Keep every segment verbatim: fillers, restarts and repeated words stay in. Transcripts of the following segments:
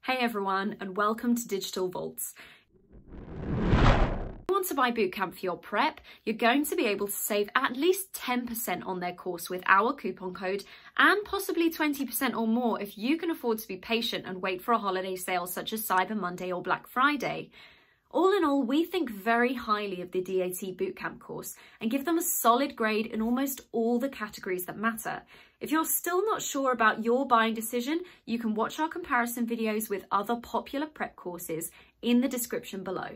Hey everyone, and welcome to Digital Vaults. If you want to buy Bootcamp for your prep, you're going to be able to save at least ten percent on their course with our coupon code, and possibly twenty percent or more if you can afford to be patient and wait for a holiday sale such as Cyber Monday or Black Friday. All in all, we think very highly of the D A T Bootcamp course and give them a solid grade in almost all the categories that matter. If you're still not sure about your buying decision, you can watch our comparison videos with other popular prep courses in the description below.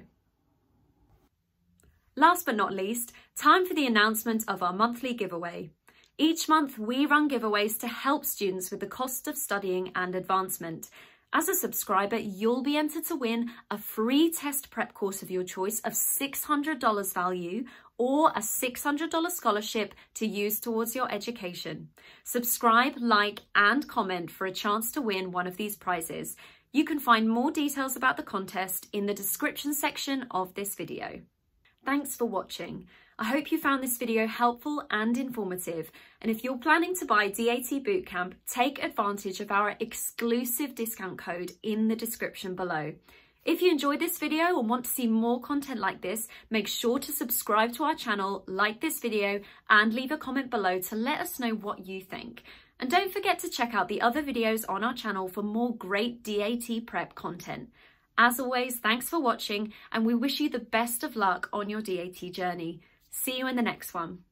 Last but not least, time for the announcement of our monthly giveaway. Each month, we run giveaways to help students with the cost of studying and advancement. As a subscriber, you'll be entered to win a free test prep course of your choice of six hundred dollars value or a six hundred dollars scholarship to use towards your education. Subscribe, like, and comment for a chance to win one of these prizes. You can find more details about the contest in the description section of this video. Thanks for watching. I hope you found this video helpful and informative, and if you're planning to buy D A T Bootcamp, take advantage of our exclusive discount code in the description below. If you enjoyed this video and want to see more content like this, make sure to subscribe to our channel, like this video, and leave a comment below to let us know what you think. And don't forget to check out the other videos on our channel for more great D A T prep content. As always, thanks for watching, and we wish you the best of luck on your D A T journey. See you in the next one.